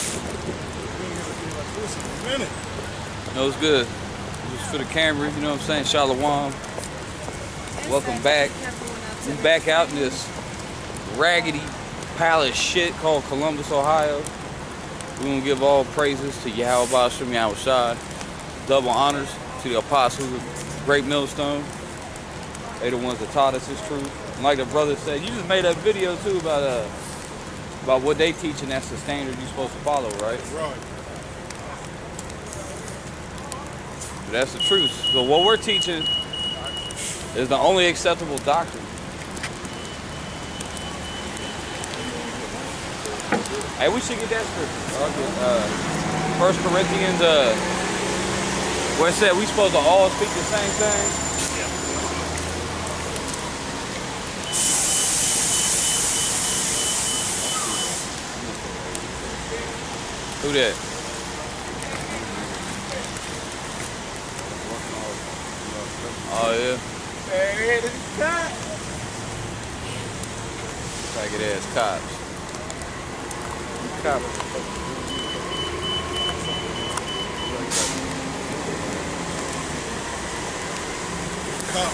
No, it's good. Just for the camera, you know what I'm saying? Shalom. Welcome back. We back out in this raggedy pile of shit called Columbus, Ohio. We're going to give all praises to Yahweh Ba'ashem Yahweh Shai. Double honors to the apostles of Great Millstone. They the ones that taught us this truth. And like the brother said, you just made a video too about what they teach, and that's the standard you're supposed to follow, right? Right. That's the truth. So what we're teaching is the only acceptable doctrine. Hey, we should get that scripture. 1 Corinthians, where it said we supposed to all speak the same thing. Who that? Oh yeah. Hey, this is cop. Faggot ass cops. Cop. Cop.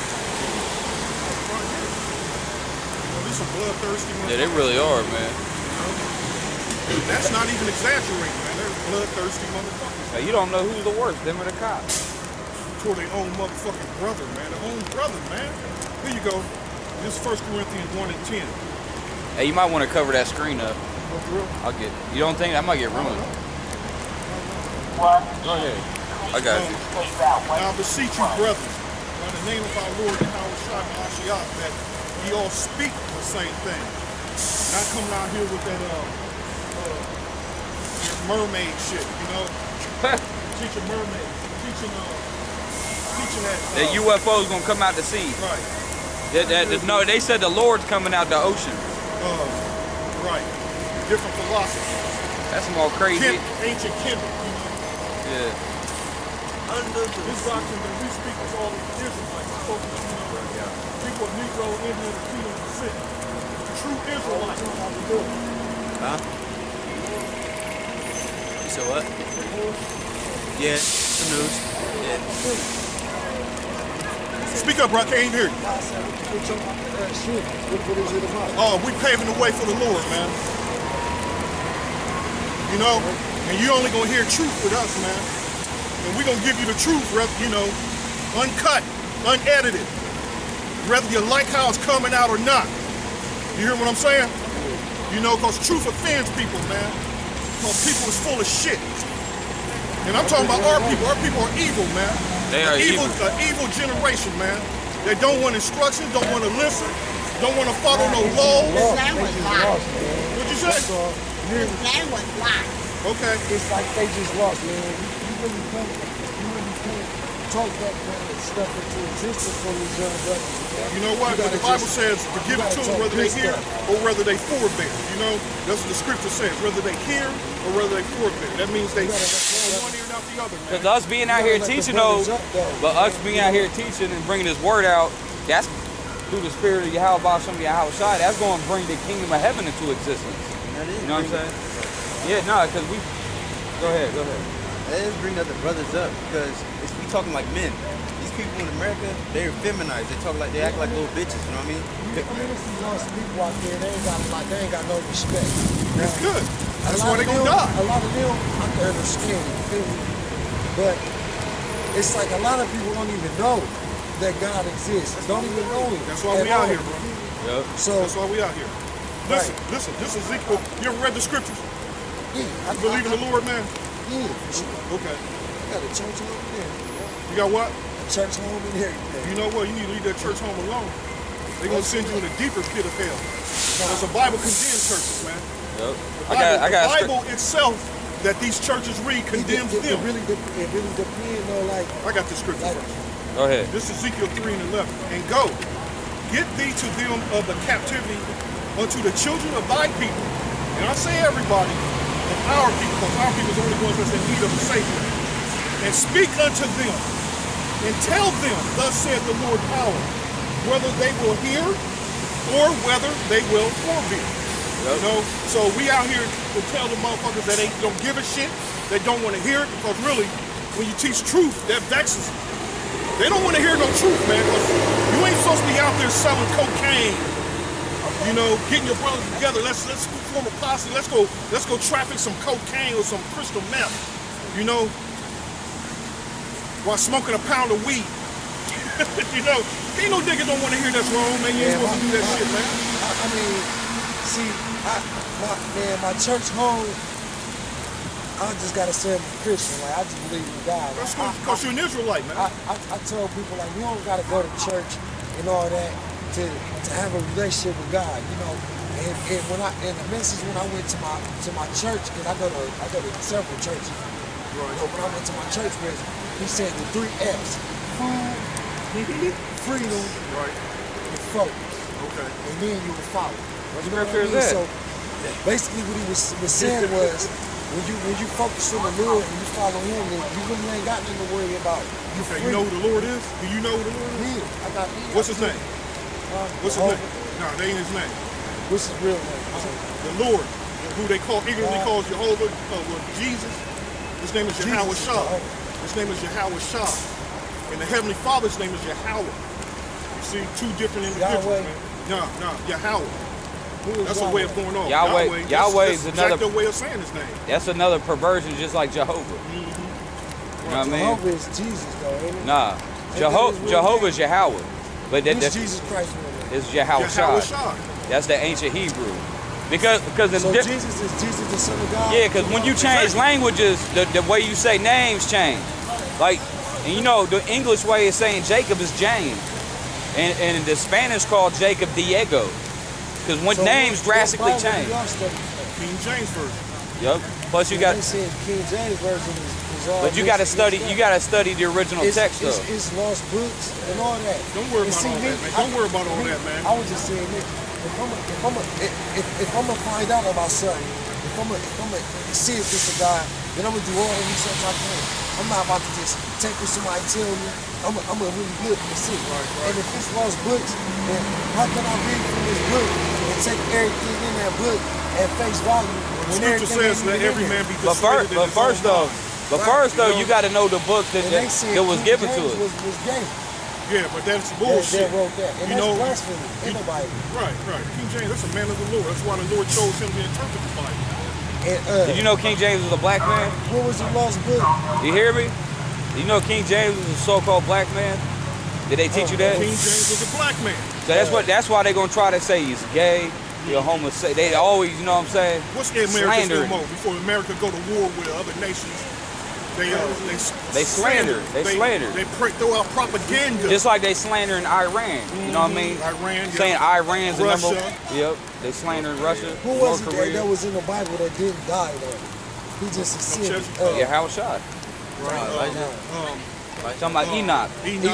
These some bloodthirsty motherfuckers. Yeah, they really are, man. That's not even exaggerating, man. They're bloodthirsty motherfuckers. Hey, you don't know who's the worst, them or the cops. Toward their own motherfucking brother, man. Their own brother, man. Here you go. This is 1 Corinthians 1 and 10. Hey, you might want to cover that screen up. I'll get. You don't think that might get ruined? Go ahead. I got you. Now I beseech you, brethren, by the name of our Lord Yahweh Shai Mashiach, that ye all speak the same thing. Not coming out here with that mermaid shit, you know? Teaching mermaids, teaching that. The UFO's gonna come out to sea. Right. No, they said the Lord's coming out the ocean. Right. Different philosophy. That's some more crazy. Ancient kindred, you know? Yeah. This doctrine that we speak is all the Israelites. People of Negro, Indian, and Creole descent. True Israelites. Huh? You said what? Yeah, the news. Yeah. Speak up, bro. I can't hear you. Oh, we paving the way for the Lord, man. You know, and you only gonna hear truth with us, man. And we gonna give you the truth, you know, uncut, unedited. Whether you like how it's coming out or not. You hear what I'm saying? You know, because truth offends people, man. Because people is full of shit. And I'm talking about our people. Our people are evil, man. They are evil. An evil generation, man. They don't want instructions, don't want to listen, don't want to follow no laws. His name was lost. What'd you say? His name was lost. Okay. It's like they just lost, man. You really can't talk that kind of stuff into existence for these young brothers. You know what? But the Bible says to give it to them whether they hear or whether they forbear. You know, that's what the scripture says. Whether they hear or whether they forbear. That means they one ear, not the other, man. Because us being out here teaching, though, but us being out here teaching and bringing this word out, that's through the spirit of Yahweh Ba'ashem Yahweh Shai, that's going to bring the kingdom of heaven into existence. You know what I'm saying? Yeah, no, because we... Go ahead. Let's bring other brothers up, because we talking like men. These people in America, they're feminized. They act like little bitches, you know what I mean? You see lost people out there, they ain't got no respect. That's good. That's why they gonna die. A lot of them, I can understand, you feel me? But it's like a lot of people don't even know that God exists. Don't even know Him. That's why we out here, bro. Yep. So that's why we out here. Listen, this is Ezekiel. You ever read the scriptures? Yeah, You believe in the Lord, man? Yeah, for sure. Okay. I got a church home in there. You got what? A church home in here. You know what? You need to leave that church home alone. They're gonna send you in a deeper pit of hell. Because the Bible condemns churches, man. Yep. The Bible itself that these churches read condemns them. It really depends on like. I got the scripture first. Go ahead. This is Ezekiel 3 and 11. And go, get thee to them of the captivity unto the children of thy people. And I say everybody, of our people, because our people is the only ones that's in need of a Savior. And speak unto them, and tell them, thus saith the Lord power, whether they will hear or whether they will forbear. You know? So we out here to tell the motherfuckers that they don't give a shit, they don't want to hear it, because really, when you teach truth, that vexes them. They don't want to hear no truth, man, because you ain't supposed to be out there selling cocaine. You know, getting your brothers together. Let's form a posse. Let's go traffic some cocaine or some crystal meth. You know, while smoking a pound of weed. You know, ain't no nigga don't want to hear that's wrong, man. You ain't supposed to do that shit, man. I mean, see, my church home, I just gotta say I'm a Christian. Like, I just believe in God. That's because you're an Israelite, man. I tell people, like, we don't gotta go to church and all that to have a relationship with God, you know. And when the message when I went to my church, and I go to several churches. Right. You know, when I went to my church message, he said the 3 F's: food, freedom, right, and focus. Okay. And then you will follow. What You know scripture what I is mean? that? So basically what he was saying was, when you focus on the Lord and you follow him, then you really ain't got nothing to worry about. Okay, you know who the Lord is? Do you know who the Lord is? Yeah, I got me. What's his name? What's his name? No, that ain't his name. What's his real name? The Lord, who they ignorantly calls Jehovah, Jesus. His name is Yahweh Shah. His name is Yahweh Shah. And the Heavenly Father's name is Yahweh. You see, 2 different individuals, man. No, Yahweh. That's a way of going on. Yahweh is another way of saying his name. That's another perversion, just like Jehovah. Mm-hmm. You know what I mean? Jehovah is Jesus, though, ain't it? Nah, Jehovah is Yahweh, but that's Jesus Christ. Is Yahweh Shah. That's the ancient Hebrew. Because so Jesus is Jesus the Son of God. Yeah, because when you change languages, the way you say names change. Like, and you know, the English way of saying Jacob is James, and the Spanish called Jacob Diego. Because when names drastically change. King James version. Yep. Plus you got. They said King James version is all. But you got to study. You got to study the original text though. It's lost books and all that. Don't worry about all that, man. Don't worry about all that, man. I was just saying, Nick, if I'm gonna find out about something, if I'm gonna see if it's a God, then I'm gonna do all the research I can. I'm not about to just take what somebody tell me. I'm gonna really look and see. Right. And if it's lost books, then how can I read from this book and take everything in that book at face value? When Scripture says let every man be persuaded. But first though, you got to know the book that was given to us. Was gay. Yeah, but that's bullshit. That wrote that. And that's blasphemy in the Bible. Right. King James, that's a man of the Lord. That's why the Lord chose him to interpret the Bible. And, did you know King James was a black man? What was the lost book? You hear me? You know King James was a so-called black man? Did they teach you that? King James was a black man. So that's why they're gonna try to say he's gay, you're homosexual. They always, you know what I'm saying? What's America's MO? Before America go to war with other nations, they slander. They throw out propaganda. Just like they slander in Iran. You know what I mean? Iran, saying Iran's the number. Russia. Yep. They slander in Russia. Who was it that was in the Bible that didn't die though? He just succeeded. Yeah, Howard Shot. Right. Talking about Enoch.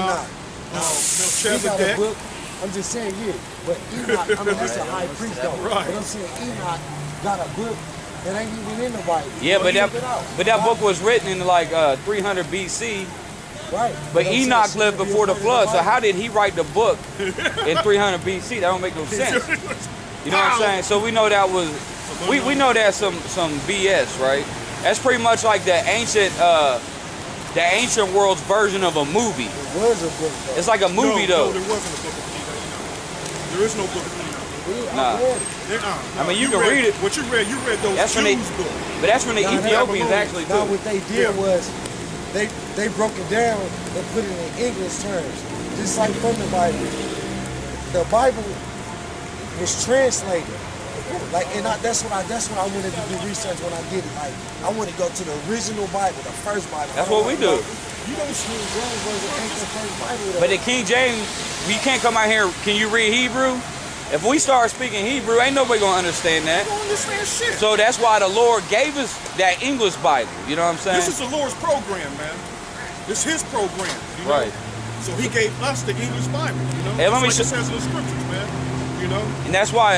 He got a book. I'm just saying, but Enoch, I mean, that's a high priest though. Right. But I'm saying Enoch got a book that ain't even in the Bible. Yeah, but that book was written in like 300 BC. Right. But Enoch lived before the flood, so how did he write the book in 300 BC? That don't make no sense. You know what I'm saying? So we know that was, we know that's some BS, right? That's pretty much like the ancient world's version of a movie. It was a book though. It's like a movie though. No, there wasn't a book of Enoch. There is no book of Enoch. Nah. I mean, you can read it. What you read those Jews books. But that's when the Ethiopians actually Now too. what they did was, they broke it down and put it in English terms. Just like from the Bible. The Bible was translated. Like, and that's what I wanted to do research when I did it. Like, I want to go to the original Bible, the first Bible. That's what we do. You know, King James ain't the first Bible though. But the King James, we can't come out here. Can you read Hebrew? If we start speaking Hebrew, ain't nobody gonna understand that. You don't understand shit. So that's why the Lord gave us that English Bible. You know what I'm saying? This is the Lord's program, man. This is his program. You know? Right. So he gave us the English Bible. You know. Hey, let me like it says in the scriptures, man. You know. And that's why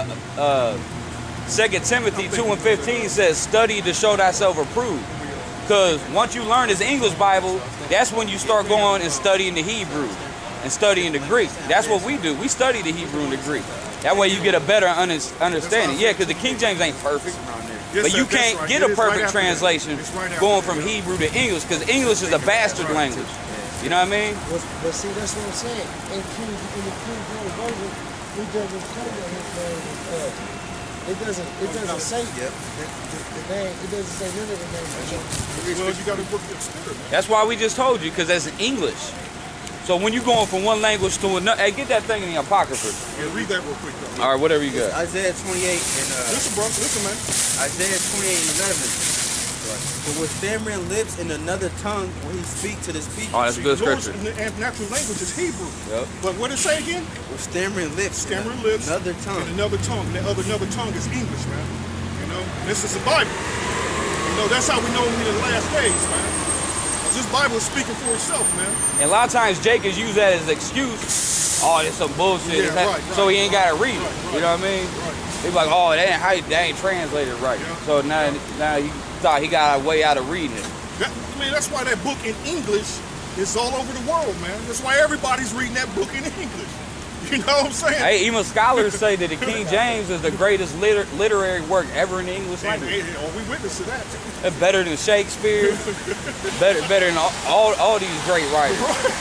2 Timothy 2:15 says, "Study to show thyself approved." Because once you learn this English Bible, that's when you start going and studying the Hebrew and studying the Greek. That's what we do. We study the Hebrew and the Greek. That way you get a better understanding. Yeah, because the King James ain't perfect. Yes, But sir, you that's can't right. get It a is right perfect after that. translation It's right after going that. from Hebrew to English, because English is a bastard language. You know what I mean? But see, that's what I'm saying. In the King James Version, it doesn't tell you his name is It doesn't say the name. It doesn't say none of the names. Well, you got to book your spirit, man. That's why we just told you, because that's English. So when you going from one language to another, hey, get that thing in the Apocrypha. Yeah, read that real quick, though. All right, whatever you got. Isaiah 28 and Listen, bro. Listen, man. Isaiah 28 and 11. For with stammering lips in another tongue will he speak to the speakers. Oh, that's See, good the Lord's scripture. natural language is Hebrew. Yep. But what did it say again? With stammering lips. Stammering lips. Another tongue. And another tongue. That another tongue is English, man. You know, this is the Bible. You know, that's how we know we're in the last days, man. 'Cause this Bible is speaking for itself, man. And a lot of times Jacobs use that as an excuse. Oh, there's some bullshit. Yeah, right, so he ain't got to read it. right, You know what I mean? Right. He's like, oh, that ain't translated right. Yeah. So now he thought he got a way out of reading it. I mean, that's why that book in English is all over the world, man. That's why everybody's reading that book in English. You know what I'm saying? Hey, even scholars say that the King James is the greatest literary work ever in the English language. We witness to that. It's better than Shakespeare. better than all these great writers.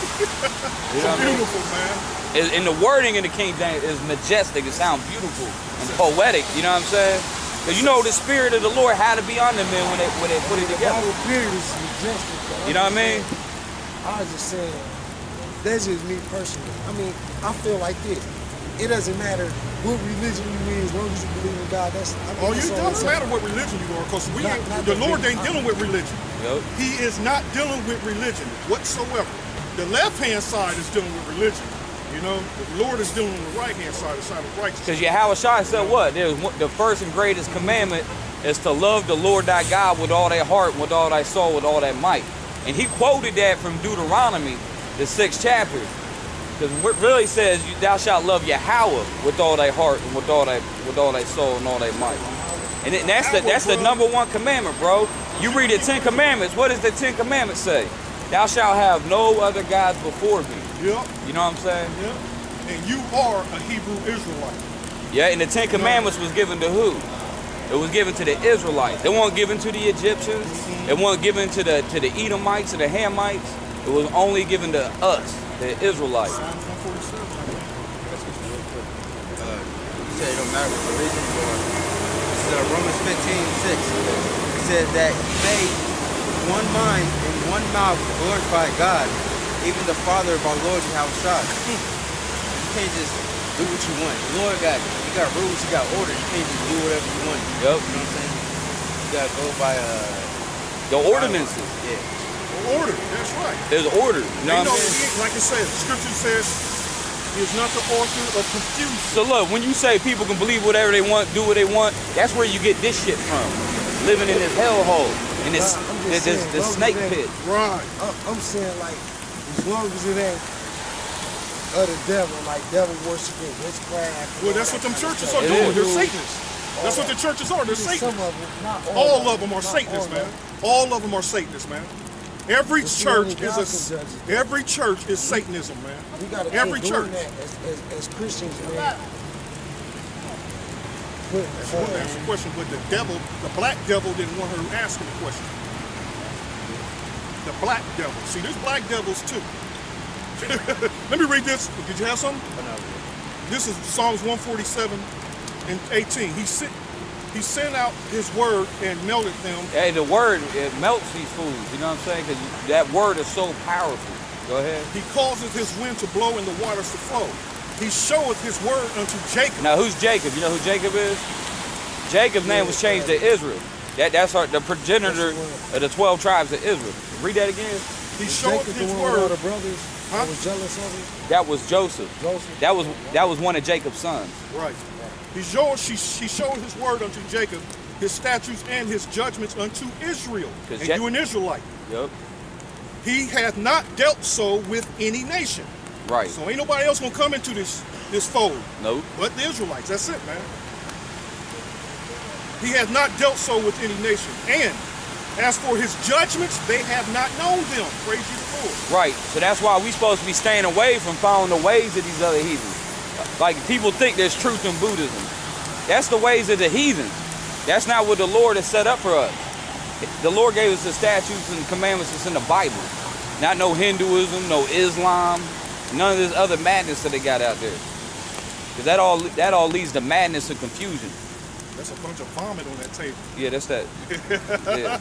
You know what I mean? Beautiful, man. And the wording in the King James is majestic. It sounds beautiful and poetic. You know what I'm saying? Because you know the Spirit of the Lord had to be on them men when they put it The together. Bible period is majestic. Though. You know what I mean? I was just saying, that's just me personally. I mean, I feel like this. It doesn't matter what religion you is, as long as you believe in God. That's. I mean, It doesn't matter what religion you are, because Not the the Lord big- ain't dealing with religion. Yep. He is not dealing with religion whatsoever. The left-hand side is dealing with religion. You know, the Lord is dealing with the right-hand side, the side of righteousness. Because Yahushua said what? The first and greatest commandment is to love the Lord thy God with all thy heart, with all thy soul, with all thy might. And he quoted that from Deuteronomy, the 6th chapter. Because what really says, thou shalt love Yahweh with all thy heart and with all thy soul and all thy might. And that's the number one commandment, bro. You read the 10 Commandments. What does the 10 Commandments say? Thou shalt have no other gods before me. Yep, You know what I'm saying? yep. And you are a Hebrew Israelite. Yeah, and the 10 Commandments was given to who? It was given to the Israelites. They weren't given to the Egyptians. It wasn't given to the Edomites or the Hamites. It was only given to us, the Israelites. Psalms 147. You said it don't matter what religion you are. This is Romans 15:6. It says that he made one mind and one mouth to glorify God, even the Father of our Lord Yahushua. You can't just do what you want. The Lord you got rules, you got order. You can't just do whatever you want. Yep. You know what I'm saying? You gotta go by The ordinances. Yeah. Order, that's right. There's order. You know You what know, I'm saying? like it says, Scripture says, he is not the author of confusion. So look, when you say people can believe whatever they want, do what they want, that's where you get this shit from. Living in this hellhole, in this I'm just saying, this long snake as pit. Right. I'm saying, like, as long as it ain't of the devil, like devil worshiping, witchcraft. Well, that's what them churches are It doing. is. They're Satanists. That's what the churches are. They're Some Satanists. of them, not All of them are not Satanists, all of man. them. All of them are Satanists, man. Every It's church only God is can judge it. every church is Satanism, man. We gotta Every quit doing church. that as Christians, man. Put, She wanted to ask a question, but the black devil didn't want her to ask him a question. The black devil. See, there's black devils too. Let me read this. Did you have something? This is Psalms 147 and 18. He sent out his word and melted them. Hey, the word, it melts these fools. You know what I'm saying? Because that word is so powerful. Go ahead. He causes his wind to blow and the waters to flow. He showeth his word unto Jacob. Now, who's Jacob? You know who Jacob is? Jacob's name was changed to Israel. That's the progenitor of the 12 tribes of Israel. Read that again. He showeth Jacob, his the one with all word. the brothers Huh? that was jealous of him. That was Joseph. Joseph. That was one of Jacob's sons. Right. He showed his word unto Jacob, his statutes and his judgments unto Israel. 'Cause And Ja- you an Israelite. Yep. He hath not dealt so with any nation. Right. So ain't nobody else gonna come into this fold Nope. but the Israelites. That's it, man. He hath not dealt so with any nation. And as for his judgments, they have not known them. Praise you, the Lord. Right. So that's why we supposed to be staying away from following the ways of these other heathens. Like, people think there's truth in Buddhism. That's the ways of the heathen. That's not what the Lord has set up for us. The Lord gave us the statutes and commandments that's in the Bible. Not no Hinduism, no Islam, none of this other madness that they got out there. Because that all leads to madness and confusion. That's a bunch of vomit on that table. Yeah, that's that. Yeah.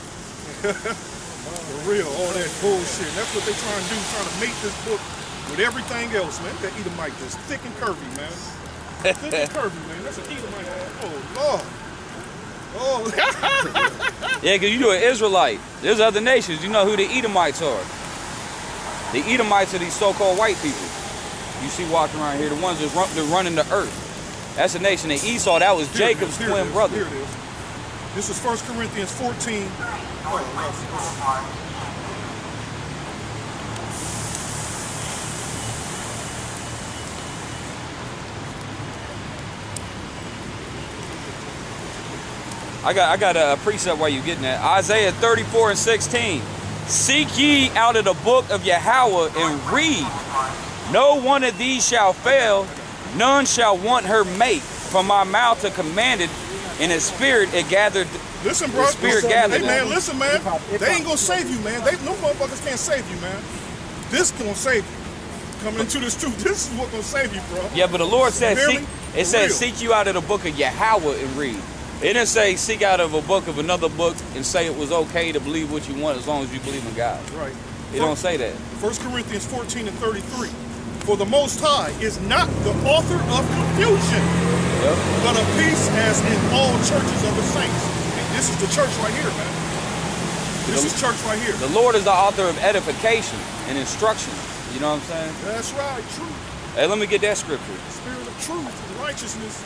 For real, all that bullshit. That's what they trying to do, trying to make this book with everything else, man. That Edomite is thick and curvy, man. Thick and curvy, man. That's an Edomite. Oh, Lord. Oh. Yeah, because you're an Israelite. There's other nations. You know who the Edomites are. The Edomites are these so-called white people you see walking around here. The ones that's running the earth. That's a nation. And Esau, that was Jacob's twin brother. Here it is. This is 1 Corinthians 14. I got a precept while you're getting that. Isaiah 34:16. Seek ye out of the book of Yahweh and read. No one of these shall fail, none shall want her mate. From my mouth to command it, in its spirit it gathered. Listen, bro. Spirit gathered. Hey, man, listen, man. They ain't gonna save you, man. No motherfuckers can't save you, man. This gonna save you. Coming into this truth, this is what gonna save you, bro. Yeah, but the Lord said, Really? it says, seek you out of the book of Yahweh and read. It didn't say seek out of a book of another book and say it was okay to believe what you want as long as you believe in God. Right. It don't say that. 1 Corinthians 14:33. For the Most High is not the author of confusion, but of peace, as in all churches of the saints. And this is the church right here, man. This is church right here. The Lord is the author of edification and instruction. You know what I'm saying? That's right, truth. Hey, let me get that scripture. Spirit of truth and righteousness.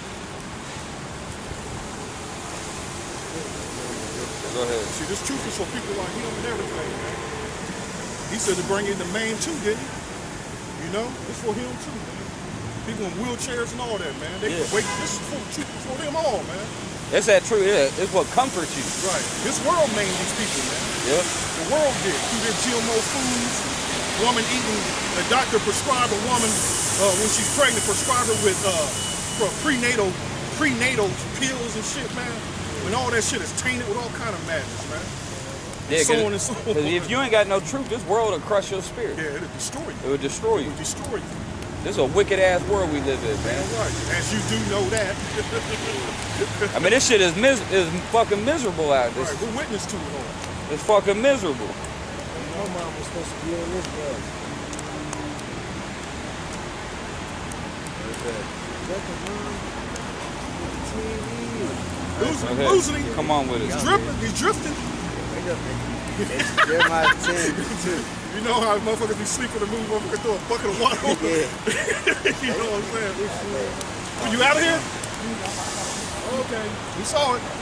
Go ahead. See, this truth is for people like him and everything, man. He said to bring in the main too, didn't he? You know, it's for him too, man. People in wheelchairs and all that, man. They can wait. This is for truth for them all, man. That's that truth. Yeah, it's what comforts you. Right. This world made these people, man. Yep. The world did. Through their GMO foods, woman eating, a doctor prescribed a woman when she's pregnant, prescribed her with prenatal pills and shit, man. When all that shit is tainted with all kind of madness, man. Yeah, so on and so on. Because if you ain't got no truth, this world will crush your spirit. Yeah, it'll destroy you. It will destroy you. It will destroy you. This is a wicked ass world we live in, man. Right. As you do know that. I mean, this shit is fucking miserable out there. Right. We're witness to it all. It's fucking miserable. My mom was supposed to be in this world. Losing it. Come on with it. He's drifting. He's drifting. Jeremiah 10:2. You know how motherfuckers be sleeping and move over and throw a bucket of water over. Yeah. You know what I'm saying? Are you out of here? Okay. We saw it.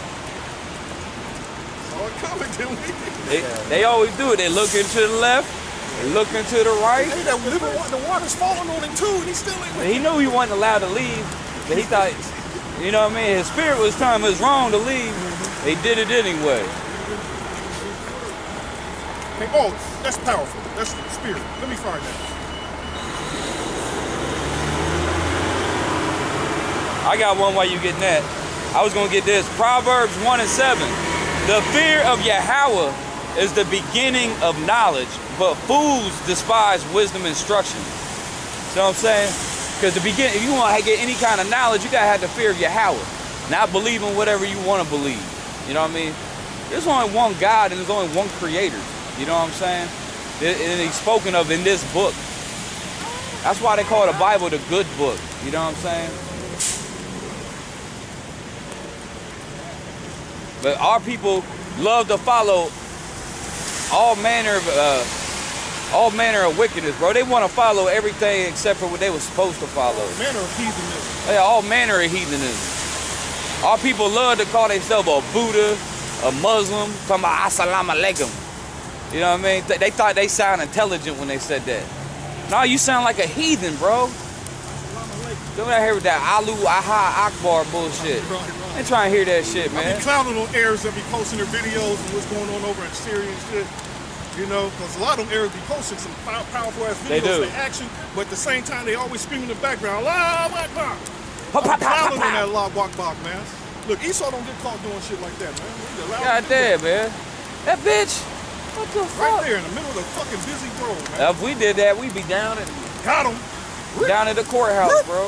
Saw it coming, didn't we? They always do it. They look into the left, they look into the right. Hey, the water's falling on him too, and he still ain't. He knew he wasn't allowed to leave, but he thought, you know what I mean? His spirit was telling him it was wrong to leave. They did it anyway. Hey, oh, that's powerful. That's the spirit. Let me find that. I got one while you getting that. I was gonna get this. Proverbs 1:7. The fear of Yahweh is the beginning of knowledge, but fools despise wisdom instruction. See what I'm saying? Because if you want to get any kind of knowledge, you gotta have the fear of Yahweh, not believing whatever you want to believe. You know what I mean? There's only one God and there's only one Creator. You know what I'm saying? And he's spoken of in this book. That's why they call the Bible the good book. You know what I'm saying? But our people love to follow all manner of wickedness, bro. They want to follow everything except for what they were supposed to follow. All manner of heathenism. Yeah, all manner of heathenism. Our people love to call themselves a Buddha, a Muslim, talking about Assalamu alaikum. You know what I mean? They thought they sound intelligent when they said that. No, you sound like a heathen, bro. Don't out here with that Alu Aha Akbar bullshit. I ain't trying to hear that shit, man. I be clowning on Arabs that be posting their videos and what's going on over in Syria and shit. You know, because a lot of them areas be posting some powerful ass They videos do. of action, but at the same time they always scream in the background, "Allah Akbar." Pop, pop, pop, Clowning pop, on that pop. Allah Akbar, man. Look, Esau don't get caught doing shit like that, man. He's allowed God to do damn, man. That bitch. What the that. Right fuck? there in the middle of the fucking busy road, man. If we did that, we'd be down at Got him. the courthouse, bro.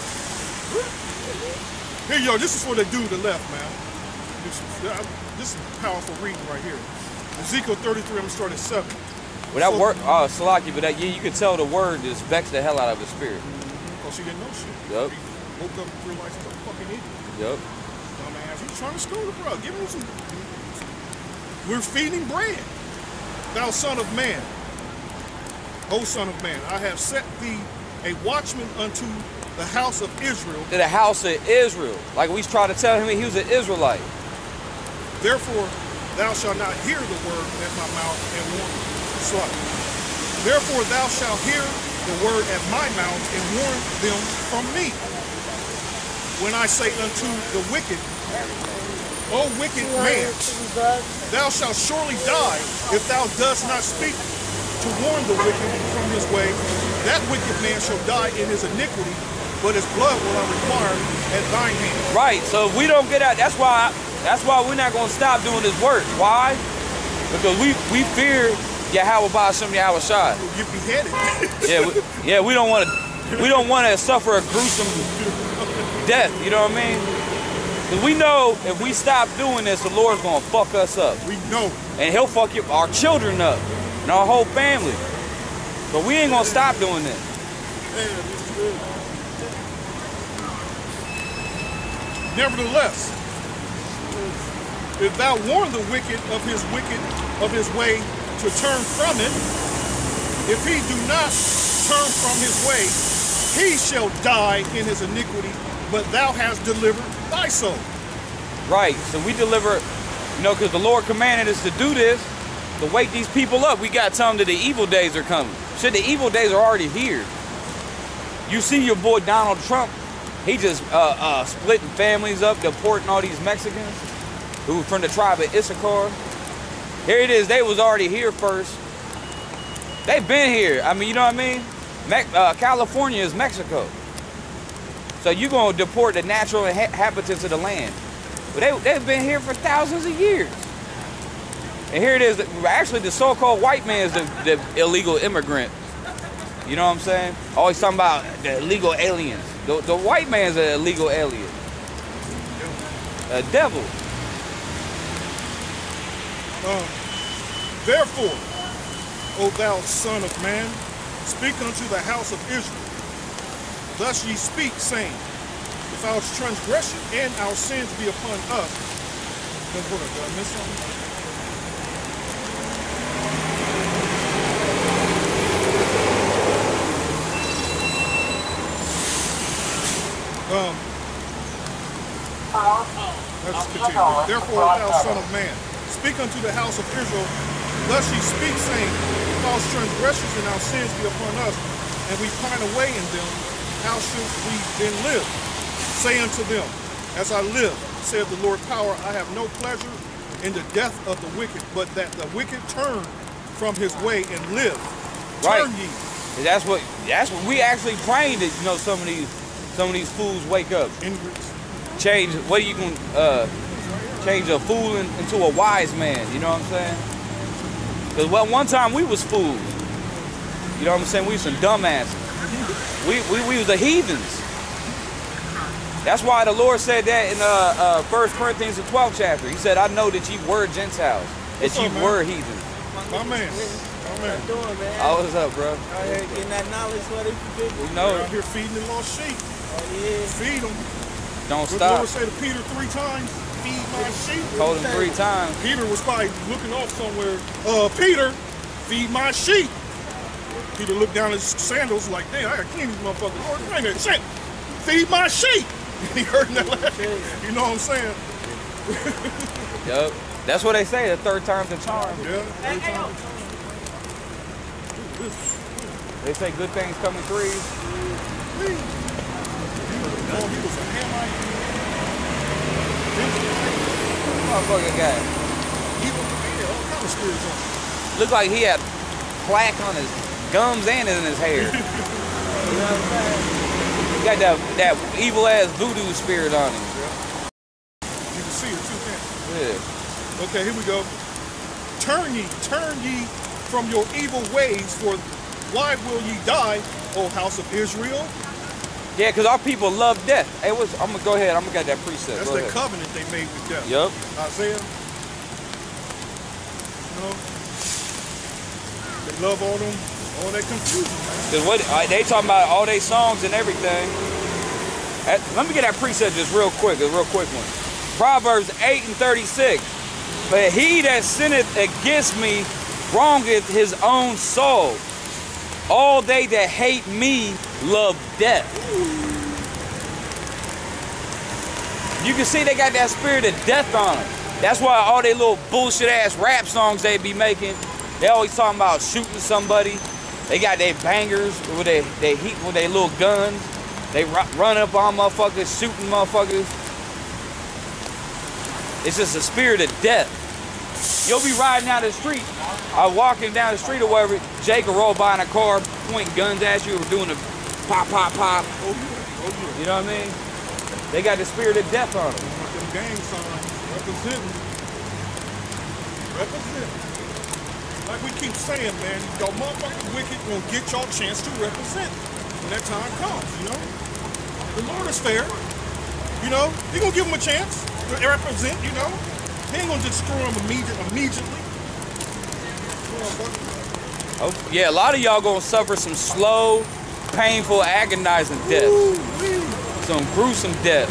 Here, yo, this is what they do to the left, man. This is powerful reading right here. Ezekiel 33, I'm gonna start at 7. Well, that So- word, Salaki, but that, yeah, you could tell the word just vexed the hell out of his spirit. Because he didn't know shit. Yup. He woke up and realized he's a fucking idiot. Yup. Dumbass. He's trying to school the bro. Give him some. We're feeding bread. Thou son of man. O son of man, I have set thee a watchman unto the house of Israel. To the house of Israel. Like we tried to tell him he was an Israelite. Therefore, thou shalt not hear the word at my mouth and warn slaughter. Therefore, thou shalt hear the word at my mouth and warn them from me. When I say unto the wicked, O wicked man, thou shalt surely die if thou dost not speak to warn the wicked from his way. That wicked man shall die in his iniquity, but his blood will I require at thine hand. Right. So if we don't get out, that's why we're not gonna stop doing this work. Why? Because we fear Yahweh Ba'ashem Yahweh Shai. You'll get beheaded. We don't want to suffer a gruesome death. You know what I mean? Because we know if we stop doing this, the Lord's gonna fuck us up, We know. and He'll fuck our children up and our whole family. But we ain't gonna stop doing this. Nevertheless, if thou warn the wicked of his way to turn from it, if he do not turn from his way, he shall die in his iniquity, but thou hast delivered thy soul. Right. So we deliver, because the Lord commanded us to do this, to wake these people up. We got to tell them that the evil days are coming. Shit, the evil days are already here. You see your boy Donald Trump, he just splitting families up, deporting all these Mexicans who were from the tribe of Issachar. Here it is, they was already here first. They've been here. I mean, you know what I mean? California is Mexico. So you're going to deport the natural inhabitants of the land. But they've been here for thousands of years. And here it is, actually the so-called white man is the illegal immigrant. You know what I'm saying? Always talking about the illegal aliens. The white man's an illegal alien. A devil. Therefore, O thou son of man, speak unto the house of Israel. Thus ye speak, saying, if our transgression and our sins be upon us, then hold on, did I miss something? Let's continue. Therefore, O thou son of man, speak unto the house of Israel. Thus ye speak, saying, if our transgressions and our sins be upon us, and we pine away in them, how should we then live? Say unto them, as I live, saith the Lord power, I have no pleasure in the death of the wicked, but that the wicked turn from his way and live. Right. Turn ye. That's what we actually praying that some of these fools wake up. Ingress. Change change a fool into a wise man, you know what I'm saying? Because one time we was fools. You know what I'm saying? We was some dumbasses. We was the heathens. That's why the Lord said that in 1 Corinthians the 12th chapter. He said, I know that ye were Gentiles, that What's ye up, man? were heathens. My man. What you doing, man? Oh, what's up, bro? Out here getting that knowledge for these people. We know We're out it. here feeding the lost sheep. Oh, yeah. Feed them. Don't What the Lord stop. say to Peter 3 times? Feed my sheep. Told him 3 times. Peter was probably looking off somewhere. Peter, feed my sheep. Peter looked down at his sandals like, damn, I gotta clean these motherfuckers. Lord, bring that shit. Feed my sheep. He heard that last. You know what I'm saying? Yup. That's what they say, the 3rd time's the charm. Yeah. They say good things come in 3s. Oh, he was a Hamite. Motherfucking guy. He was all kind of spirits on him. looked like he had plaque on his gums and in his hair. You know what I'm saying? He got that evil ass voodoo spirit on him. Yeah. You can see it too, can't you? Yeah. Okay, here we go. Turn ye from your evil ways, for why will ye die, O house of Israel? Yeah, because our people love death. Hey, I'm gonna go ahead. I'm gonna get that precept. That's Go the ahead. covenant they made with death. Yup. Isaiah. You know, they love all that confusion. Cause they talking about all their songs and everything. Let me get that precept just real quick, a real quick one. Proverbs 8:36. But he that sinneth against me wrongeth his own soul. All they that hate me love death. You can see they got that spirit of death on them. That's why all they little bullshit ass rap songs they be making, they always talking about shooting somebody. They got their bangers with they heat with their little guns. They run up on motherfuckers, shooting motherfuckers. It's just a spirit of death. You'll be riding down the street, walking down the street or wherever, Jake will roll by in a car, pointing guns at you, or doing a pop, pop, pop. Oh yeah. You know what I mean? They got the spirit of death on them. Them gang signs representing. Like we keep saying, man, y'all motherfucking wicked gonna get y'all chance to represent when that time comes, you know? The Lord is fair. You know, he gonna give them a chance to represent, you know? He ain't gonna destroy them immediately. Oh, yeah, a lot of y'all gonna suffer some slow, painful, agonizing death. Some gruesome death.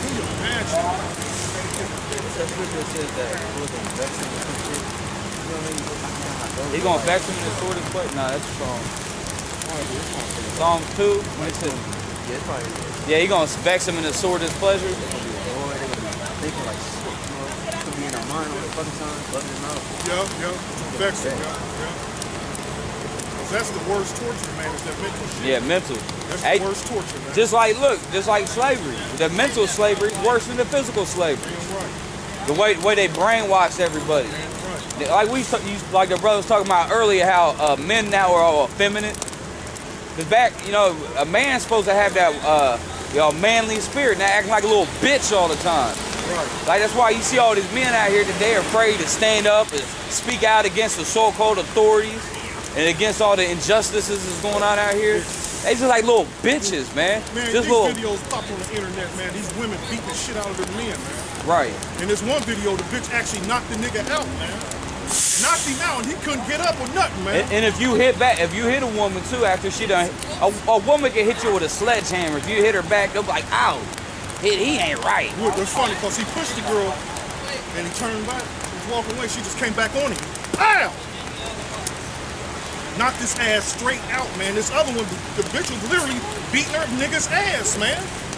He gonna vex him in the sword of his pleasure? Nah, that's Psalm. Psalm 2, when it says, yeah, he gonna vex him in the sword of his pleasure. Thinking like, could be in our mind all the fucking time, loving him out. Yeah, vex him, yeah. That's the worst torture, man, is that mental shit. Yeah, mental. That's the worst torture, man. Just like slavery. The mental slavery is worse than the physical slavery. Right. The way they brainwash everybody. Right. Like the brothers talking about earlier, how men now are all effeminate. Cause back, you know, a man's supposed to have that manly spirit, and acting like a little bitch all the time. Right. Like that's why you see all these men out here today are afraid to stand up and speak out against the so-called authorities and against all the injustices that's going on out here. They just like little bitches, man. Man, just these little videos pop on the internet, man. These women beating the shit out of their men, man. right. In this one video, the bitch actually knocked the nigga out, man. Knocked him out and he couldn't get up or nothing, man. And if you hit back, if you hit a woman too after she done, a woman can hit you with a sledgehammer. If you hit her back, they'll be like, ow, he ain't right. It was funny because he pushed the girl and he turned back, he was walking away, she just came back on him. Ow! Knocked his ass straight out, man. This other one, the bitch was literally beating her nigga's ass, man.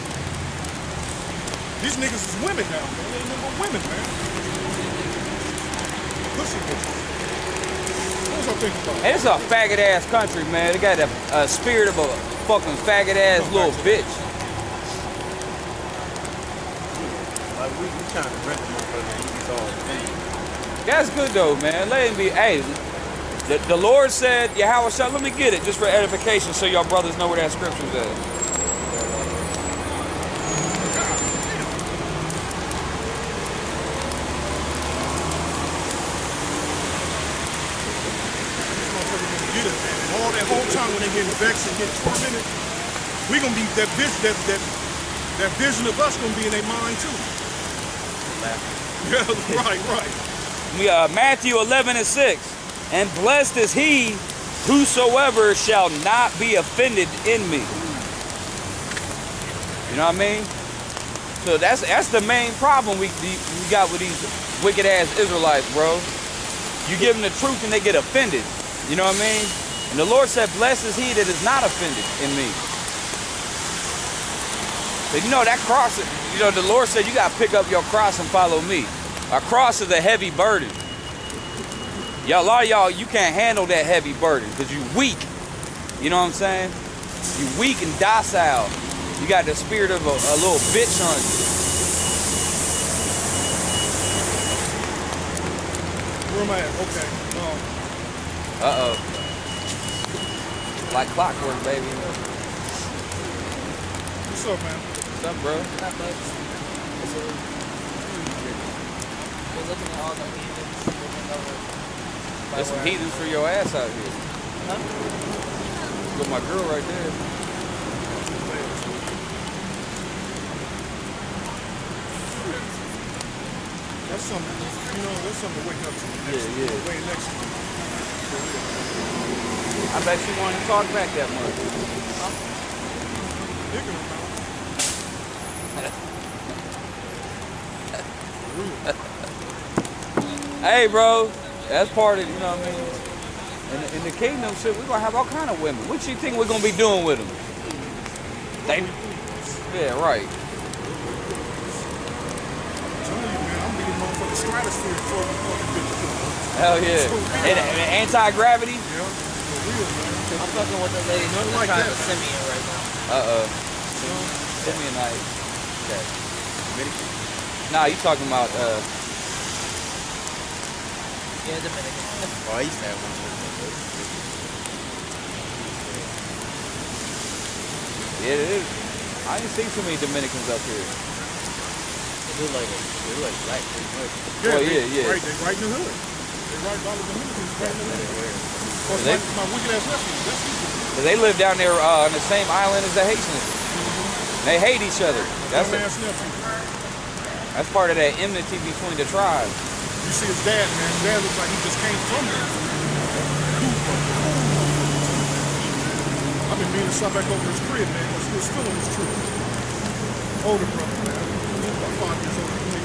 These niggas is women now, man. They ain't no more women, man. Pussy bitches. What was I thinking about? It's a faggot ass country, man. They got a spirit of a fucking faggot ass little bitch. Like we trying to rent the motherfucker and he's all offended. That's good though, man. Let him be. Hey, the Lord said, Yahweh shall, let me get it just for edification so y'all brothers know where that scripture's at. All that whole time when they get vexed and get tormented, we gonna be that vision of us gonna be in their mind too. Yeah, right. Matthew 11:6. And blessed is he whosoever shall not be offended in me. You know what I mean? So that's the main problem we got with these wicked ass Israelites, bro. You give them the truth and they get offended. You know what I mean? And the Lord said, blessed is he that is not offended in me. But you know that cross, you know, the Lord said you got to pick up your cross and follow me. A cross is a heavy burden. Y'all, a lot of y'all, you can't handle that heavy burden because you weak. You know what I'm saying? You weak and docile. You got the spirit of a little bitch on you. Where am I at? Okay. Uh-oh. Like clockwork, baby. What's up, man? What's up, bro? Not much. We're looking at all the heathens, looking over. There's some heathens for your ass out here. Huh? Got my girl right there. That's something, that's something to wake up to. Yeah. Way next to you. I bet she wanted to talk back that much. Nigga, Hey, bro, that's part of, you know what I mean? In the kingdom, shit, we're gonna have all kind of women. What you think we're gonna be doing with them? Yeah, right. I'm telling you, man, I'm beating motherfucking stratosphere before we fucking bitches. Hell yeah. And anti-gravity? Yeah, for real, man. I'm fucking with the lady Nothing who's like trying that. to send me in right now. Uh-oh. Send me a night. Okay. Nah, you talking about, Yeah, Dominican. Oh, I used to have one. yeah, it is. I didn't see too many Dominicans up here. They look like black pretty much. Well, yeah. Right, they right in the hood. They right by the Dominicans, right in the hood. Of course, They- my wicked ass nephew, that's his. 'Cause they live down there on the same island as the Haitians. They hate each other. That's Dumbass nephew. that's part of that enmity between the tribes. You see his dad, man. His dad looks like he just came from there. I've been meaning to stop back over his crib, man, because he was still in his crib. Older brother, man. He's about 5 years older than me.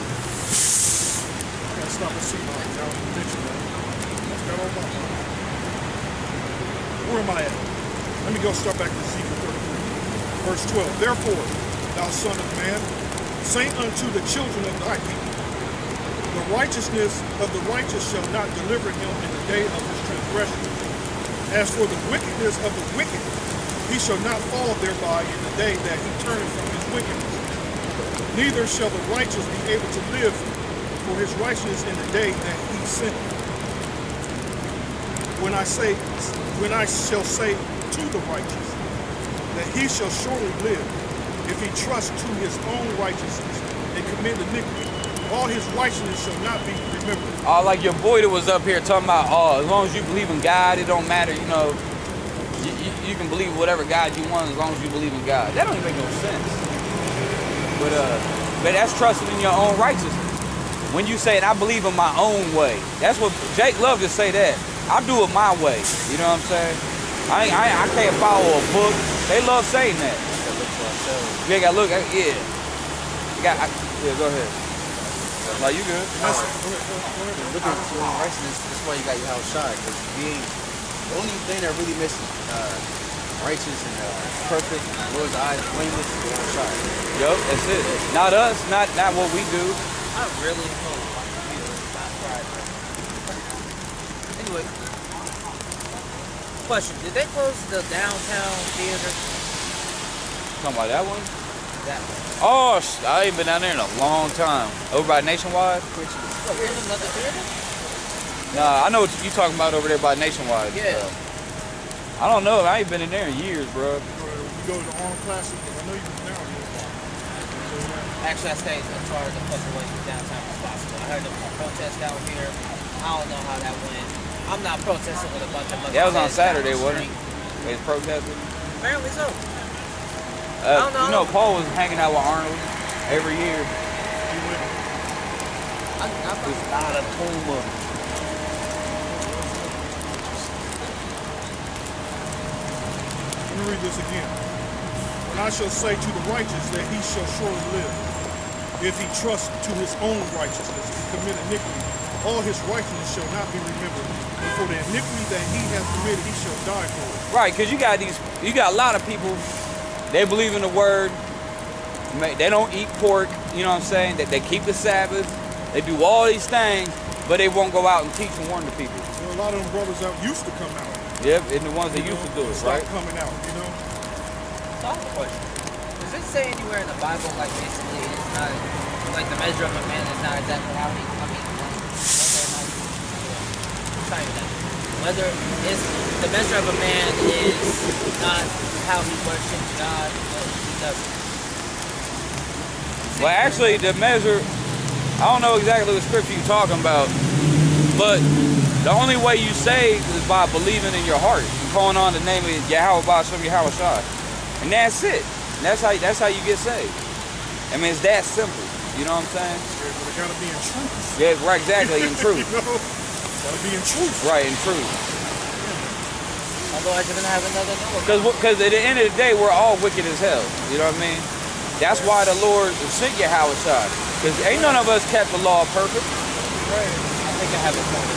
Gotta stop and see my down in the picture, man. That's got all my mind. Where am I at? Let me go start back to Ezekiel 33. Verse 12. Therefore, thou son of man, say unto the children of thy people, the righteousness of the righteous shall not deliver him in the day of his transgression. As for the wickedness of the wicked, he shall not fall thereby in the day that he turneth from his wickedness. Neither shall the righteous be able to live for his righteousness in the day that he sinneth. When I shall say to the righteous that he shall surely live if he trusts to his own righteousness and commit iniquity, all his righteousness shall not be remembered. Oh, like your boy that was up here talking about, oh, as long as you believe in God, it don't matter, you know. You can believe whatever God you want as long as you believe in God. That don't even make no sense. But that's trusting in your own righteousness. When you say, I believe in my own way, that's what Jake loved to say that. I do it my way. You know what I'm saying? I can't follow a book. They love saying that. You ain't got to look. Yeah. Go ahead. No, you good. Look at your own righteousness. That's why you got your house shot. Because the only thing that really missing righteous and perfect, in the Lord's eyes, blameless, is your own shot. Yup, that's it. Not us. Not what we do. I really hope my computer is not fried. Anyway, question: did they close the downtown theater? Talking about that one? That one. Oh, I ain't been down there in a long time. Over by Nationwide? Oh, there's another theater? Nah, I know what you talking about over there by Nationwide. Yeah. I don't know. I ain't been in there in years, bro. You go to the Arnold Classic, because I know you've been down here. Actually, I stayed as far as the fuck away from downtown as possible. I heard the protest down here. I don't know how that went. I'm not protesting with a bunch of That was on heads down Saturday, the wasn't it? street. They was protesting. Apparently so. don't know. You know, Paul was hanging out with Arnold every year. It's not a Puma. Let me read this again. And I shall say to the righteous that he shall surely live, if he trusts to his own righteousness and commit iniquity. All his righteousness shall not be remembered. And for the iniquity that he hath committed, he shall die for it. Right, because you got a lot of people, they believe in the word, they don't eat pork, you know what I'm saying? They keep the Sabbath, they do all these things, but they won't go out and teach and warn the people. There are a lot of them brothers out used to come out. Yep, and the ones that used to do it, Stop right? coming out, you know? So I have a question. Does it say anywhere in the Bible, like basically it's not, like the measure of a man is not exactly how he, I mean, it's not even that. Whether it's the measure of a man is not how he worships God, but he doesn't. Well, actually, the measure, I don't know exactly what scripture you're talking about, but the only way you save is by believing in your heart, calling on the name of Yahweh Ba'ashem Yahweh Shai. And that's it. And that's how you get saved. I mean, it's that simple. You know what I'm saying? Yeah, but it gotta be in truth. Yeah, right, exactly, in truth. You know? Gotta be in truth. Right, in truth. Otherwise, you're gonna have another Noah. Because at the end of the day, we're all wicked as hell. You know what I mean? That's why the Lord sent Yahweh Shai. Because ain't none of us kept the law perfect. Right. I think I have a point.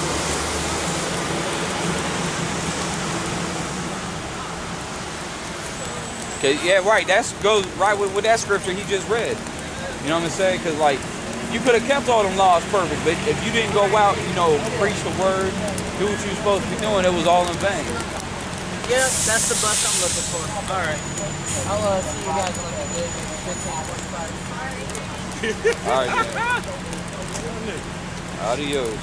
Yeah, right. That goes right with that scripture he just read. You know what I'm saying? Because, like, you could have kept all them laws perfect, but if you didn't go out, you know, preach the word, do what you're supposed to be doing, it was all in vain. Yeah, that's the bus I'm looking for. All right. I'll see you guys in like a good 15, 25. All right, man. Adios.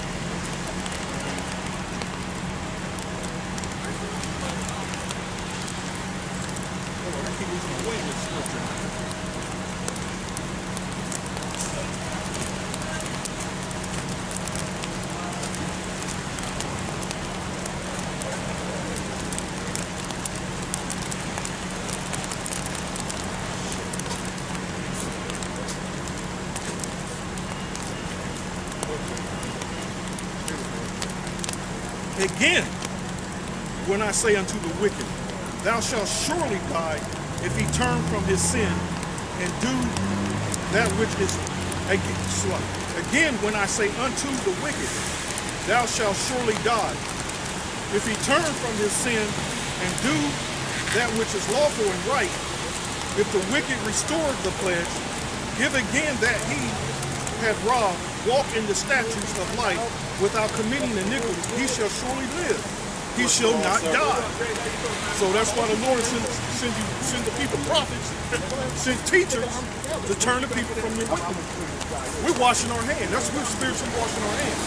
Again, when I say unto the wicked, thou shalt surely die if he turn from his sin and do that which is again, when I say unto the wicked, thou shalt surely die if he turn from his sin and do that which is lawful and right. If the wicked restore the pledge, give again that he had robbed, walk in the statutes of life without committing iniquity, he shall surely live. He shall not die. So that's why the Lord send the people prophets, send teachers to turn the people from their wickedness. We're washing our hands. That's what we're spiritually washing our hands.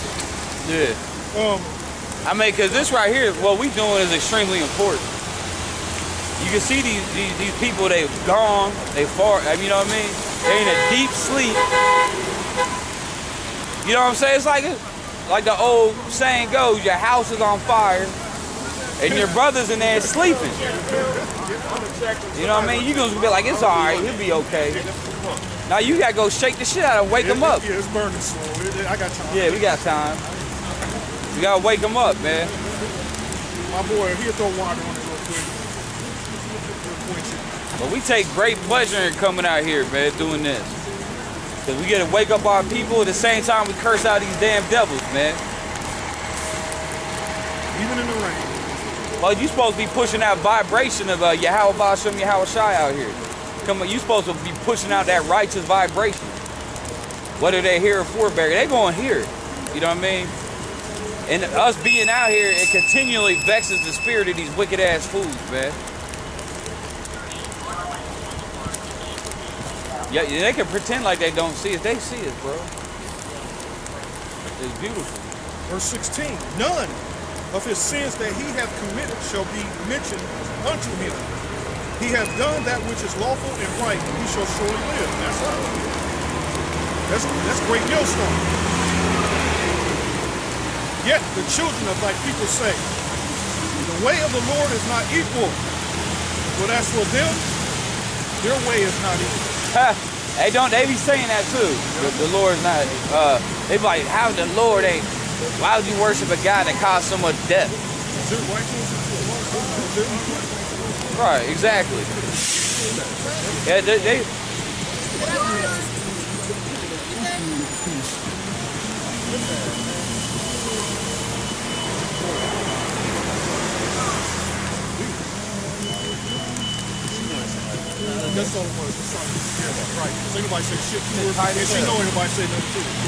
Yeah. I mean, because this right here, what we doing is extremely important. You can see these people, they've gone, they far, you know what I mean? They're in a deep sleep. You know what I'm saying? It's like the old saying goes, your house is on fire and your brother's in there sleeping. You know what I mean? You're going to be like, it's all right, he'll be okay. Now you got to go shake the shit out of him, wake him up. Yeah, it's burning slow. I got time. Yeah, we got time. We got to wake him up, man. My boy, he'll throw water on it real quick. But we take great pleasure in coming out here, man, doing this. Because we get to wake up our people at the same time we curse out these damn devils, man. Even in the rain. Well, you supposed to be pushing that vibration of Yahweh Ba'ashem Yahweh Shai out here. Come on, you supposed to be pushing out that righteous vibration. Whether they're here or forebear, they going here. You know what I mean? And us being out here, it continually vexes the spirit of these wicked ass fools, man. Yeah, they can pretend like they don't see us. They see us, bro. It's beautiful. Verse 16, none of his sins that he hath committed shall be mentioned unto him. He hath done that which is lawful and right, he shall surely live. That's right. That's great millstone. Yet the children of thy people say, the way of the Lord is not equal. But as for them, their way is not equal. They be saying that too. The Lord's not. They be like, how the Lord ain't? Why would you worship a God that caused so much death? Right, exactly. Yeah, they That's all it was. That's all it was. Right. So anybody say shit to her, and she know anybody say nothing to her.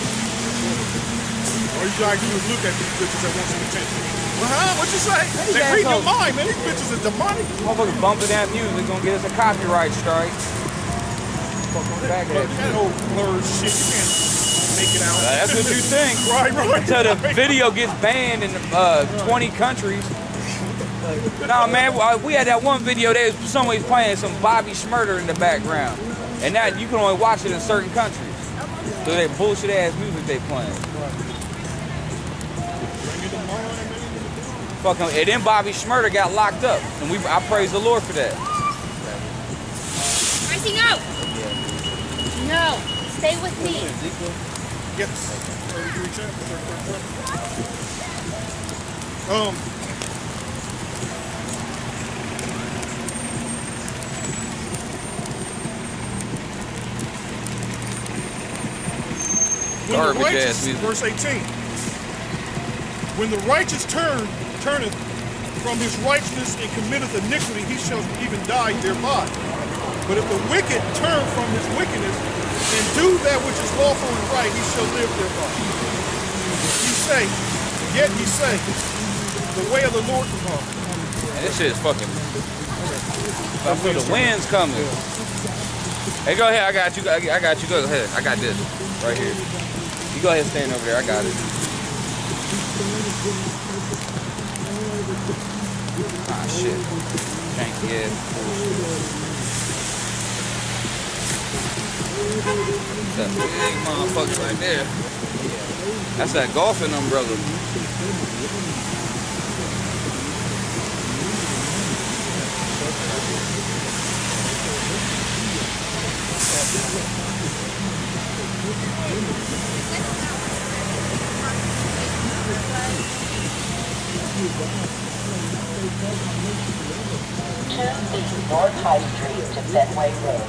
All you gotta do is look at these bitches that want some attention. What you say? They read your mind, man. These bitches are demonic. Motherfuckers bumping that music gonna get us a copyright strike. That old blurred shit. You can't. make it out. That's what you think. Right. Until the video gets banned in 20 countries. Nah, man, we had that one video there. Somebody's playing some Bobby Shmurda in the background, and that you can only watch it in certain countries. So that bullshit ass music they playing. Fuck him. And then Bobby Shmurda got locked up, and I praise the Lord for that. Gracie, no! No, stay with me. Yes. Garbage ass music. Verse 18. When the righteous turneth from his righteousness and committeth iniquity, he shall even die thereby. But if the wicked turn from his wickedness and do that which is lawful and right, he shall live thereby. Yet he say, the way of the Lord from home. Man, this shit is fucking. I feel the wind's coming. Hey, go ahead. I got you. I got you. Go ahead. I got this right here. You go ahead and stand over there. I got it. Ah, shit. Thank you. That big motherfucker right there. That's that golfing umbrella. Turn into North High Street to Fenway Road.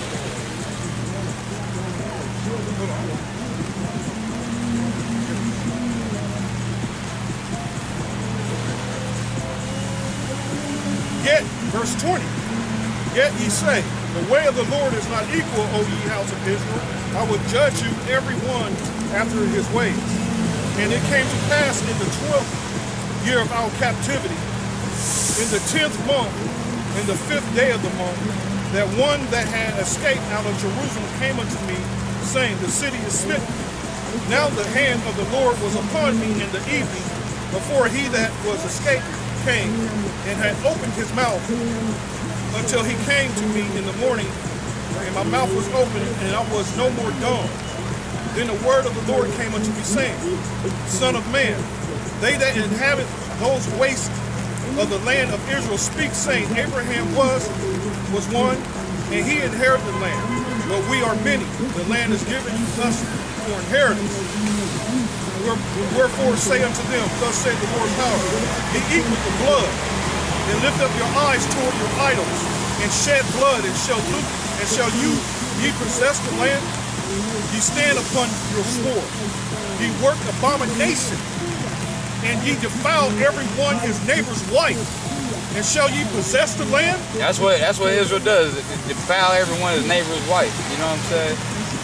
Yet, verse 20, yet ye say, the way of the Lord is not equal, O ye house of Israel. I will judge you every one after his ways. And it came to pass in the 12th year of our captivity, in the 10th month, in the 5th day of the month, that one that had escaped out of Jerusalem came unto me, saying, the city is smitten. Now the hand of the Lord was upon me in the evening, before he that was escaped came, and had opened his mouth, until he came to me in the morning, and my mouth was open, and I was no more dumb. Then the word of the Lord came unto me, saying, Son of man, they that inhabit those wastes of the land of Israel speak, saying, Abraham was one, and he inherited the land. But we are many. The land is given us for inheritance. Wherefore say unto them, thus saith the Lord power, be eat with the blood, and lift up your eyes toward your idols, and shed blood, and shall you ye possess the land? Ye stand upon your sword. Ye work abomination, and ye defile every one his neighbor's wife. And shall ye possess the land? That's what Israel does. It defile every one of his neighbor's wife. You know what I'm saying?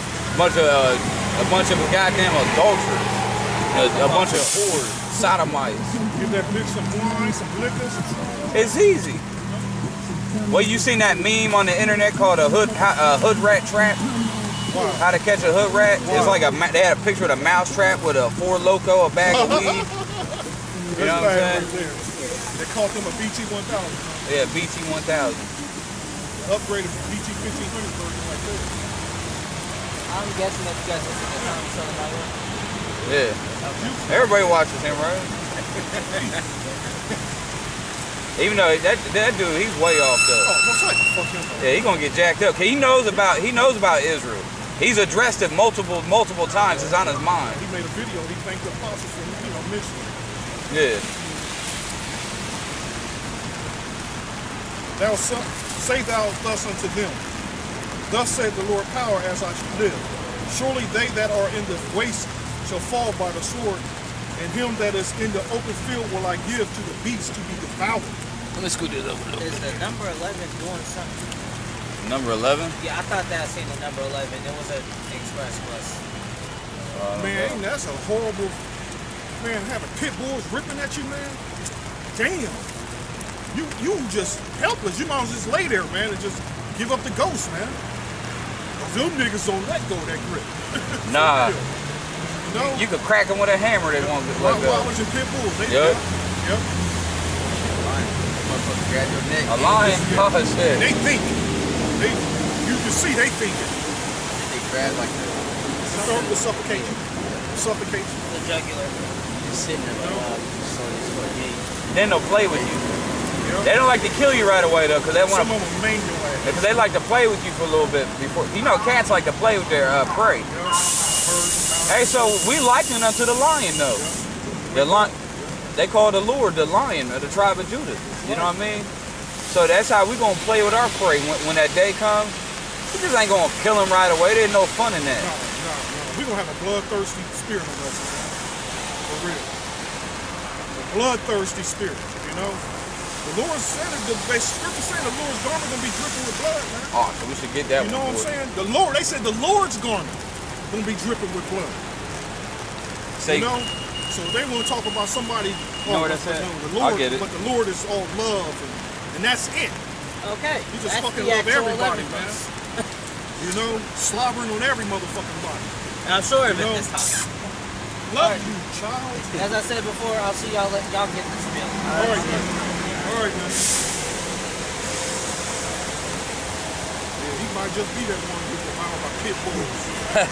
A bunch of goddamn adulterers. A bunch of whores, sodomites. Give that bitch some wine, some liquor. It's easy. Well, you seen that meme on the internet called a hood rat trap? Wow. How to catch a hood rat? Wow. It's like they had a picture of a mouse trap with a Four Loko, a bag of weed. You know what I'm saying? Right. They called them a BT 1000. Yeah, BT 1000. Upgraded BT 1500 version like this. I'm guessing that you guys listen to Tom Sullivan. Yeah. Everybody watches him, right? Even though that dude, he's way off though. Oh, what's that? Fuck him. Yeah, he's gonna get jacked up. He knows about Israel. He's addressed it multiple times. It's on his mind. He made a video. He thanked the apostles for mentioning it. Yeah. Thou say thou thus unto them, thus saith the Lord power as I live. Surely they that are in the waste shall fall by the sword, and him that is in the open field will I give to the beast to be devoured. Let me scoot this over a little bit. Is the number 11 doing something? Number 11? Yeah, I thought that I seen the number 11. It was an express bus. Man, that's a horrible, man, having pit bulls ripping at you, man. Damn. You just helpless. You might as well just lay there, man, and just give up the ghost, man. Them niggas don't let go of that grip. Nah. You know? You could crack them with a hammer. They won't let go. Rottweilers and pit bulls. They, Yep. Yep. Motherfucker grab your neck. A lion. Oh shit. They think. You can see they thinking. They grab like The suffocation. Suffocation. The jugular. just sitting there like, oh, this son is for me. Then they'll play with you. Yep. They don't like to kill you right away though, because they want Some to. of them maim your ass. Because they like to play with you for a little bit before. You know, cats like to play with their prey. Hey, so we liken unto the lion though. The lion. They call the Lord the lion of the tribe of Judah. You know what I mean? So that's how we gonna play with our prey when that day comes. We just ain't gonna kill them right away. There's no fun in that. No. We're gonna have a bloodthirsty spirit on us, man. For real. A bloodthirsty spirit, you know? The Lord said it, the scripture saying the Lord's garment gonna be dripping with blood, man. Oh, so we should get that You one. know what I'm for it. saying? The Lord, they said the Lord's garment gonna be dripping with blood. Say, You know? So they want to talk about somebody. You know what I said? The Lord, I get it. But the Lord is all love, and that's it. Okay. He just that's fucking the love actual everybody, evidence. man. You know, slobbering on every motherfucking body. And I'm sure of it You know? this time. Love you, child. As I said before, I'll see y'all. Let y'all get this bill. All right, man. All right, man. Yeah, he might just be that one who's around by pit bulls.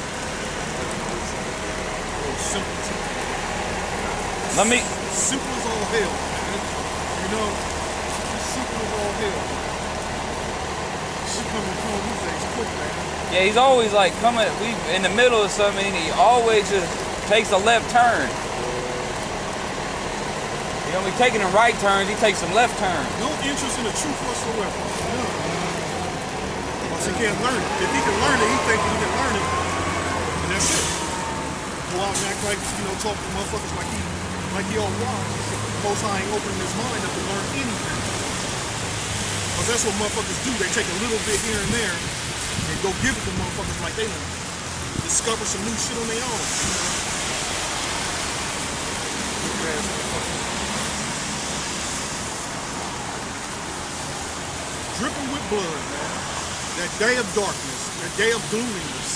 Simple. let me. Simple as all hell, man. You know, simple as all hell. She coming home these days quick, man. Yeah, he's always like coming. We in the middle of something. He always just takes a left turn. You know, we taking the right turns. He takes some left turns. No interest in the truth whatsoever. No. Once he can't learn it. If he can learn it, he thinks he can learn it. And that's it. Go out and act like, talk to motherfuckers like he all wise. Most High ain't opening his mind up to learn anything. Because that's what motherfuckers do. They take a little bit here and there and go give it to motherfuckers like they learn. Discover some new shit on their own. Dripping with blood, man. That day of darkness, that day of gloominess.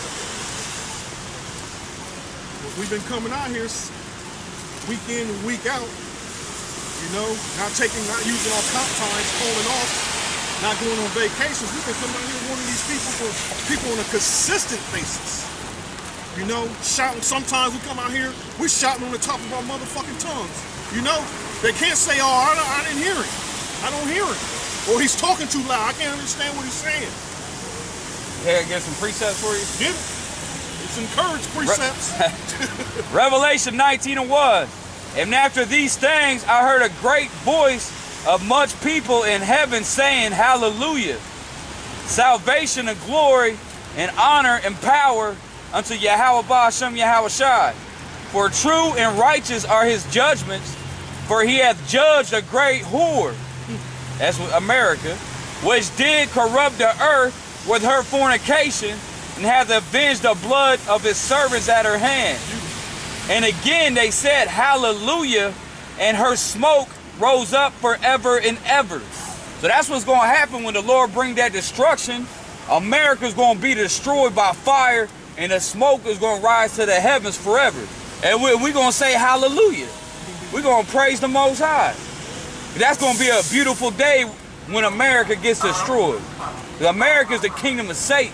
Well, we've been coming out here week in and week out, not using our comp times, calling off, not going on vacations. We've been coming out here warning these people on a consistent basis. Shouting. Sometimes we come out here, we're shouting on the top of our motherfucking tongues. They can't say, oh, I didn't hear him. I don't hear him. Or he's talking too loud. I can't understand what he's saying. Here, get some precepts for you. Get it? It's encouraged precepts. Revelation 19:1. And after these things, I heard a great voice of much people in heaven saying, Hallelujah. Salvation and glory and honor and power unto Yahweh Ba'ashem Yahweh Shai. For true and righteous are his judgments, for he hath judged a great whore. That's America, which did corrupt the earth with her fornication, and hath avenged the blood of his servants at her hand. And again they said, Hallelujah, and her smoke rose up forever and ever. So that's what's going to happen when the Lord bring that destruction. America's going to be destroyed by fire, and the smoke is going to rise to the heavens forever. And we're going to say hallelujah. We're going to praise the Most High. That's going to be a beautiful day when America gets destroyed. America is the kingdom of Satan.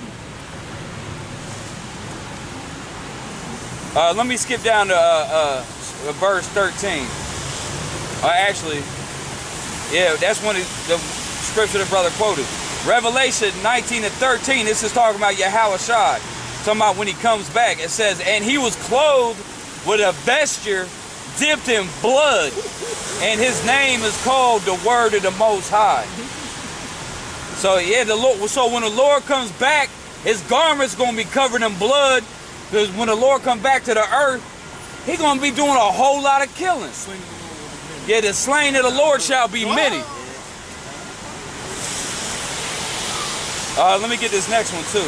Let me skip down to verse 13. Actually, yeah, that's one of the scripture the brother quoted. Revelation 19:13, this is talking about Yahweh Shai. Talking about when he comes back. It says, and he was clothed with a vesture dipped in blood, and his name is called the Word of the Most High. So yeah, so when the Lord comes back, his garment's gonna be covered in blood, because when the Lord comes back to the earth, he's gonna be doing a whole lot of killing. Yeah, the slain of the Lord shall be many. Let me get this next one too.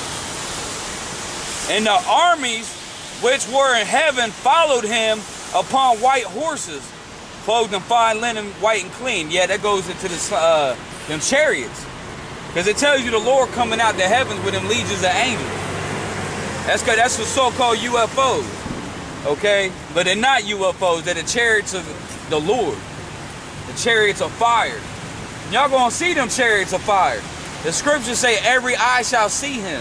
And the armies which were in heaven followed him upon white horses, clothed in fine linen, white and clean. Yeah, that goes into the them chariots, because it tells you the Lord coming out the heavens with them legions of angels. That's the so-called UFOs. Okay? But they're not UFOs. They're the chariots of the Lord. The chariots of fire. Y'all gonna see them chariots of fire. The scriptures say every eye shall see him.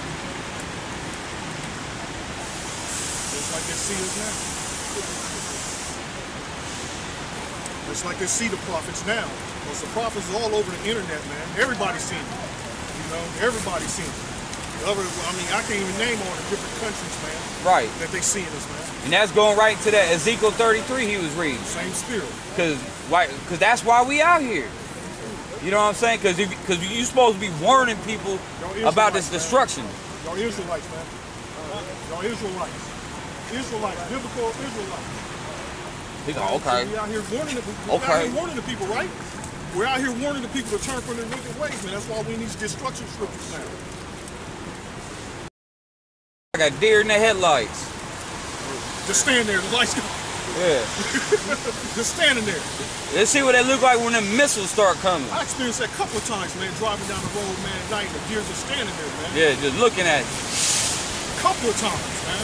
Just like they see us now. Just like they see the prophets now. Because the prophets are all over the internet, man. Everybody's seen them. You know, everybody's seen them. I mean, I can't even name all the different countries, man. Right. That they seeing us, man. And that's going right to that Ezekiel 33 he was reading. Same spirit. Cause that's why we out here. You know what I'm saying? Cause you supposed to be warning people about this destruction. Y'all Israelites, man. Y'all Israelites. Israelites, biblical Israelites. He go, okay. We out here warning the people. We're out here warning the people, right? We're out here warning the people to turn from their wicked ways, man. That's why we need destruction scriptures now. I got deer in the headlights. Just stand there, the lights go. Yeah. Just standing there. Let's see what they look like when the missiles start coming. I experienced that a couple of times, man, driving down the road, man, at night, and the deer just standing there, man. Yeah, just looking at you. A couple of times, man.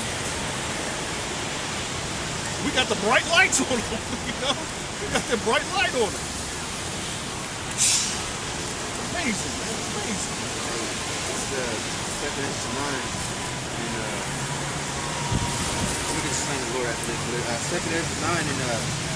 We got the bright lights on them, you know? We got that bright light on them. Amazing, man, amazing. It's 2 Ezra 9. We can explain the Lord after this, but 2 Ezra 9 and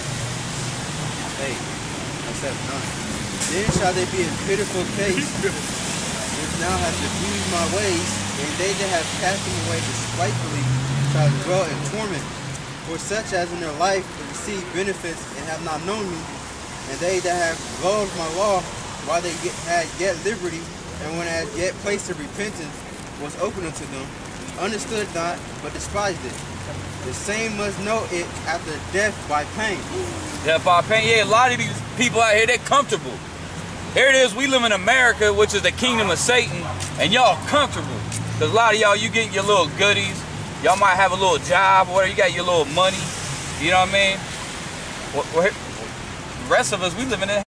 8, 7, 9. Then shall they be in pitiful case, which now have abused my ways, and they that have cast them away despitefully shall dwell in torment. For such as in their life have received benefits and have not known me, and they that have loved my law while they had yet liberty, and when had yet place of repentance was open unto them, understood not, but despised it. The same must know it after death by pain. Death by pain. Yeah, a lot of these people out here, they're comfortable. Here it is, we live in America, which is the kingdom of Satan, and y'all comfortable. Because a lot of y'all, you get your little goodies. Y'all might have a little job or whatever. You got your little money. You know what I mean? The rest of us, we live in it.